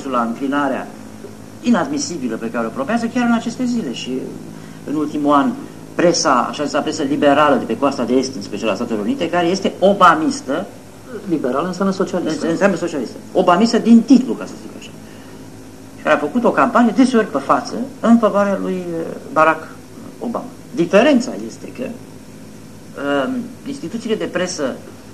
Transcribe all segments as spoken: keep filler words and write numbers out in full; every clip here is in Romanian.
dreptul la înclinarea inadmisibilă pe care o probează chiar în aceste zile. Și în ultimul an presa, așa zisă presă liberală de pe coasta de est, în special a Statelor Unite, care este obamistă. Liberală înseamnă socialistă. Înseamnă socialistă. Obamistă din titlu, ca să zic așa. Care a făcut o campanie deseori pe față în favoarea lui Barack Obama. Diferența este că uh, instituțiile de presă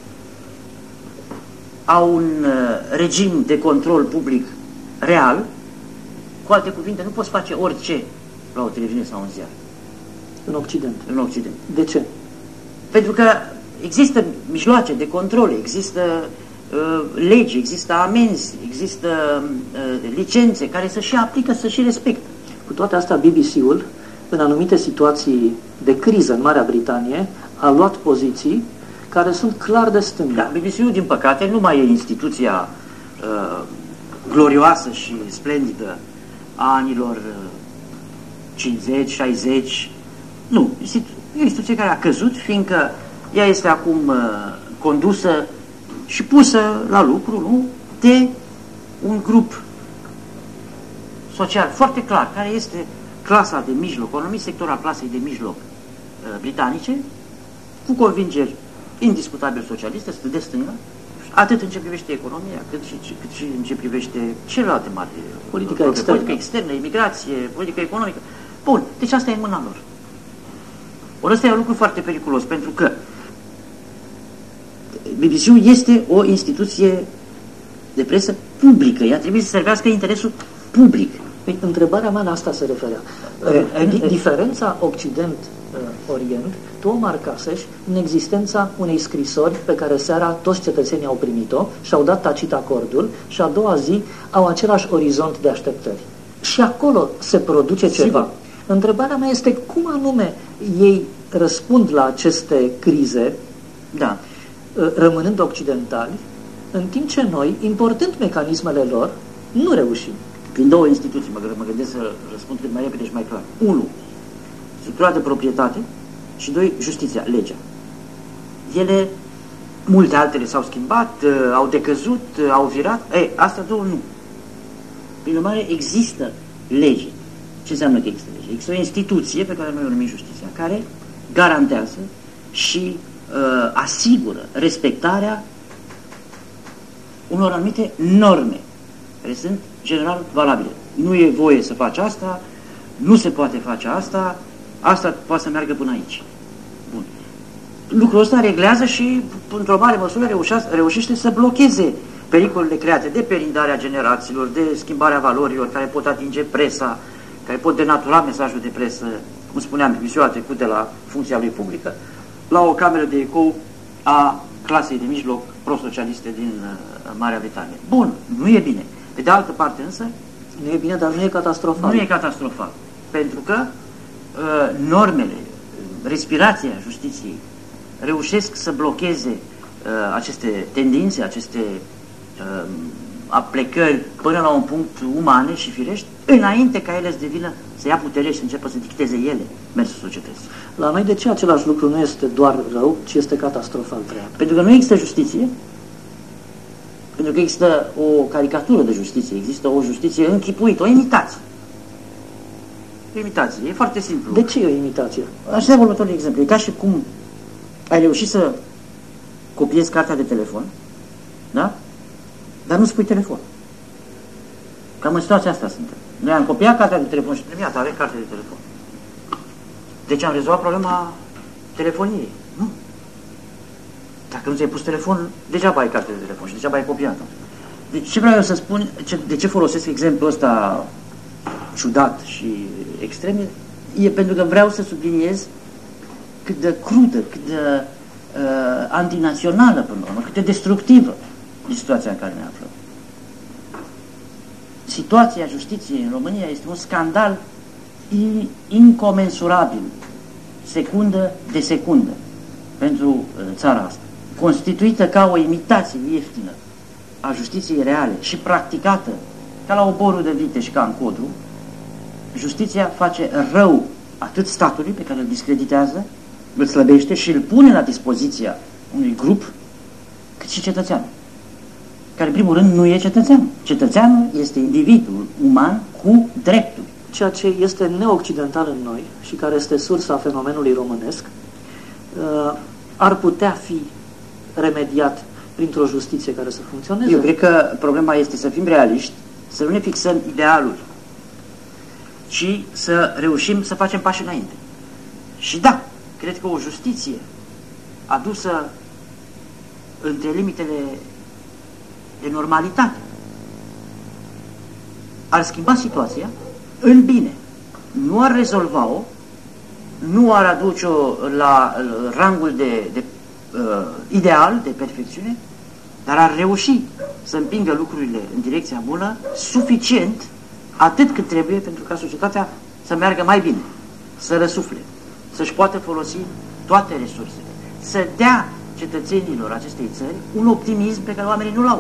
au un uh, regim de control public real. Cu alte cuvinte, nu poți face orice la o televiziune sau un ziar. În Occident. În Occident. De ce? Pentru că există mijloace de control, există uh, legi, există amenzi, există uh, licențe care să și aplică, să și respectă. Cu toate astea, B B C-ul, în anumite situații de criză în Marea Britanie, a luat poziții care sunt clar de stânga. Da, B B C-ul, din păcate, nu mai e instituția uh, glorioasă și splendidă a anilor uh, cincizeci, șaizeci. Nu, e o instituție care a căzut, fiindcă ea este acum uh, condusă și pusă la lucru, nu, de un grup social foarte clar, care este clasa de mijloc, un anumit sector al clasei de mijloc uh, britanice, cu convingeri indiscutabil socialiste, de stânga, atât în ce privește economia, cât și, cât și în ce privește celelalte mari politica externă. Politica externă, imigrație, politică economică. Bun, deci asta e în mâna lor. Ori ăsta e un lucru foarte periculos, pentru că B B C-ul este o instituție de presă publică. Ea trebuie să servească interesul public. Păi, întrebarea mea la asta se referea. Diferența Occident-Orient, tu o marcasești în existența unei scrisori pe care seara toți cetățenii au primit-o și-au dat tacit acordul și a doua zi au același orizont de așteptări. Și acolo se produce ceva. Sigur. Întrebarea mea este cum anume ei răspund la aceste crize, da, rămânând occidentali, în timp ce noi, importând mecanismele lor, nu reușim. Prin două instituții, mă, mă gândesc să răspund cât mai repede și mai clar. Unu, structura de proprietate și doi, justiția, legea. Ele, multe altele s-au schimbat, au decăzut, au virat. Ei, astea două nu. Prin urmare, există lege. Ce înseamnă că există lege? Există o instituție pe care noi o numim justiția, care garantează și uh, asigură respectarea unor anumite norme care sunt general valabile. Nu e voie să faci asta, nu se poate face asta, asta poate să meargă până aici. Bun. Lucrul ăsta reglează și, într-o mare măsură, reușește să blocheze pericolele create de perindarea generațiilor, de schimbarea valorilor care pot atinge presa, care pot denatura mesajul de presă, cum spuneam, misiunea trecută de la funcția lui publică, la o cameră de ecou a clasei de mijloc pro-socialiste din uh, Marea Britanie. Bun, nu e bine. Pe de altă parte însă, nu e bine, dar nu e catastrofal. Nu e catastrofal. Pentru că uh, normele, respirația justiției reușesc să blocheze uh, aceste tendințe, aceste uh, aplecări până la un punct umane și firești, înainte ca ele să devină, să ia putere și să înceapă să dicteze ele mersul societății. La noi de ce același lucru nu este doar rău, ci este catastrofal treaba? Pentru că nu există justiție, pentru că există o caricatură de justiție, există o justiție închipuită, o imitație. O imitație, e foarte simplu. De ce e o imitație? Aș da următorul exemplu. E ca și cum ai reușit să copiezi cartea de telefon, da? Dar nu spui telefon. Cam în situația asta suntem. Noi am copiat cartea de telefon și spunem, iată, avem carte de telefon. Deci am rezolvat problema telefoniei. Nu. Dacă nu ți-ai pus telefon, degeaba ai carte de telefon și degeaba ai copiat-o. Deci ce vreau eu să spun, ce, de ce folosesc exemplul ăsta ciudat și extrem, e pentru că vreau să subliniez cât de crudă, cât de uh, antinațională până la urmă, cât de destructivă e situația în care ne aflăm. Situația justiției în România este un scandal incomensurabil, secundă de secundă, pentru uh, țara asta. Constituită ca o imitație ieftină a justiției reale și practicată ca la oborul de vite și ca în codru, justiția face rău atât statului pe care îl discreditează, îl slăbește și îl pune la dispoziția unui grup, cât și cetățeanul. care, în primul rând, nu e cetățean. Cetățeanul este individul uman cu drepturi. Ceea ce este neoccidental în noi și care este sursa fenomenului românesc, ar putea fi remediat printr-o justiție care să funcționeze? Eu cred că problema este să fim realiști, să nu ne fixăm idealuri, ci să reușim să facem pași înainte. Și da, cred că o justiție adusă între limitele de normalitate ar schimba situația în bine. Nu ar rezolva-o, nu ar aduce-o la rangul de, de uh, ideal, de perfecțiune, dar ar reuși să împingă lucrurile în direcția bună suficient, atât cât trebuie pentru ca societatea să meargă mai bine, să răsufle, să-și poată folosi toate resursele, să dea cetățenilor acestei țări un optimism pe care oamenii nu-l au.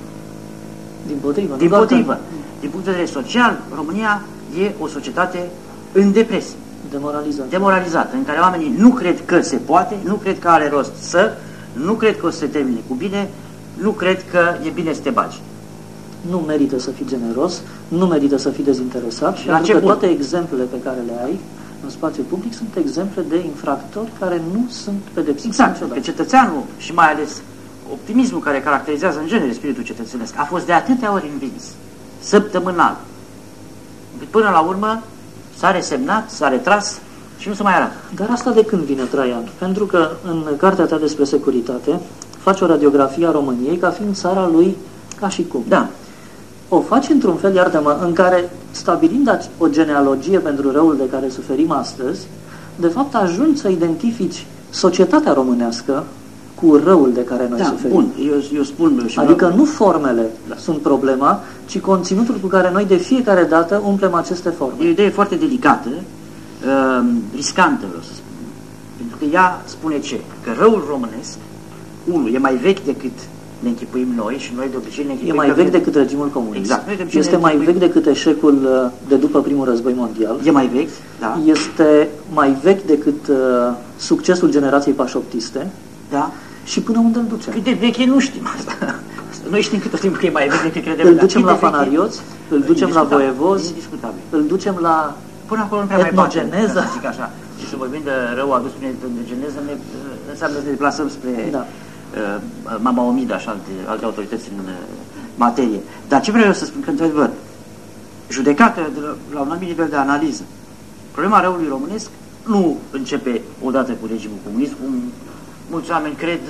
Din potrivă. Din potrivă. Din punct de vedere social, România e o societate în depresie. Demoralizată. Demoralizată, în care oamenii nu cred că se poate, nu cred că are rost să, nu cred că o să se termine cu bine, nu cred că e bine să te bagi. Nu merită să fii generos, nu merită să fii dezinteresat, și pentru că toate exemplele pe care le ai în spațiu public sunt exemple de infractori care nu sunt pedepsiți. Exact, că cetățeanul și mai ales optimismul care caracterizează în genere spiritul cetățenesc a fost de atâtea ori învins, săptămânal, până la urmă s-a resemnat, s-a retras și nu se mai arată. Dar asta de când vine, Traian? Pentru că în cartea ta despre securitate faci o radiografie a României ca fiind țara lui ca și cum. Da. O faci într-un fel, iartă-mă, în care, stabilind o genealogie pentru răul de care suferim astăzi, de fapt ajungi să identifici societatea românească cu răul de care noi da, suferim. Bun, eu, eu spun... Eu adică vreau... nu formele da. sunt problema, ci conținutul cu care noi de fiecare dată umplem aceste forme. E o idee foarte delicată, uh, riscantă, vreau să spun. Pentru că ea spune ce? Că răul românesc, unul, e mai vechi decât ne închipuim noi și noi de obicei ne închipuim... E mai vechi decât regimul comunist. Exact. Este mai vechi decât eșecul de după primul război mondial. E mai vechi, da. Este mai vechi decât uh, succesul generației pașoptiste. Da. Și până unde îl ducem? Cât de veche nu știm asta. Noi știm că tot timpul că e mai vechi decât credem. Îl ducem la fanarioți, îl ducem la voievozi, îl ducem la până acolo nu prea etnogeneză. Mai zic așa. Și să vorbim de rău adus prin etnogeneză, înseamnă să ne deplasăm spre da. uh, Mama Omida și alte, alte autorități în uh, materie. Dar ce vreau eu să spun? Că, într-adevăr, judecată de la, la un anumit nivel de analiză, problema răului românesc nu începe odată cu regimul comunist, cum mulți oameni cred,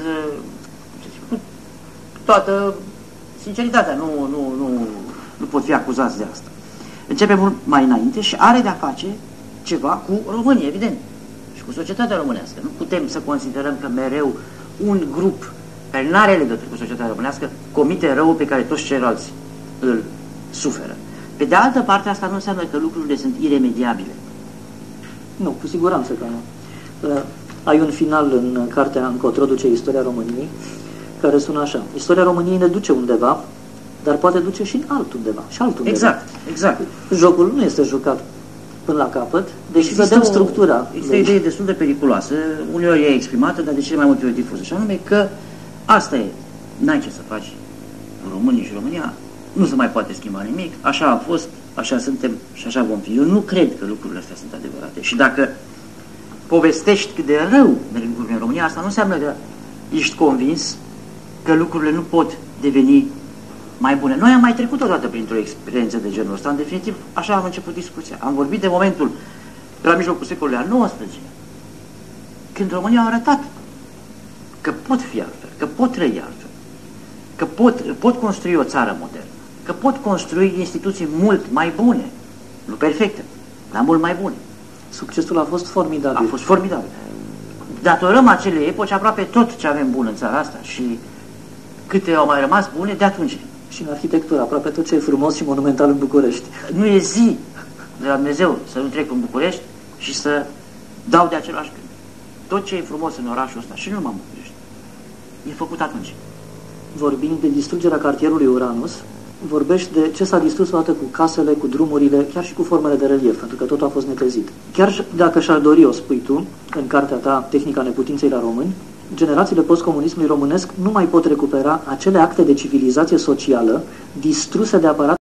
cu toată sinceritatea, nu, nu, nu, nu pot fi acuzați de asta. Începe mult mai înainte și are de-a face ceva cu România, evident, și cu societatea românească. Nu putem să considerăm că mereu un grup care nu are legătură cu societatea românească comite răul pe care toți ceilalți îl suferă. Pe de altă parte, asta nu înseamnă că lucrurile sunt iremediabile. Nu, cu siguranță că nu. Uh, ai un final în cartea Încotro duce istoria României, care sună așa: istoria României ne duce undeva, dar poate duce și în altundeva, și altundeva. Exact, exact. Jocul nu este jucat până la capăt, deși există vedem o, structura. Este o idee destul de periculoasă, uneori e exprimată, dar de cele mai multe ori difuză, și anume că asta e, n-ai ce să faci în România și România, nu se mai poate schimba nimic, așa a fost, așa suntem și așa vom fi. Eu nu cred că lucrurile astea sunt adevărate. Și dacă povestești cât de rău merg lucrurile în România, asta nu înseamnă că ești convins că lucrurile nu pot deveni mai bune. Noi am mai trecut odată printr-o experiență de genul ăsta, în definitiv, așa am început discuția. Am vorbit de momentul de la mijlocul secolului al nouăsprezecelea, când România a arătat că pot fi altfel, că pot trăi altfel, că pot, pot construi o țară modernă, că pot construi instituții mult mai bune, nu perfecte, dar mult mai bune. Succesul a fost formidabil. A fost formidabil. Datorăm acele epoci aproape tot ce avem bun în țara asta și câte au mai rămas bune de atunci. Și în arhitectură, aproape tot ce e frumos și monumental în București. Nu e zi de la Dumnezeu să nu trec în București și să dau de același gând. Tot ce e frumos în orașul ăsta, și nu numai în București, e făcut atunci. Vorbind de distrugerea cartierului Uranus, vorbești de ce s-a distrus odată cu casele, cu drumurile, chiar și cu formele de relief, pentru că totul a fost netezit. Chiar dacă și-ar dori, o spui tu, în cartea ta Tehnica neputinței la români, generațiile postcomunismului românesc nu mai pot recupera acele acte de civilizație socială distruse de aparatul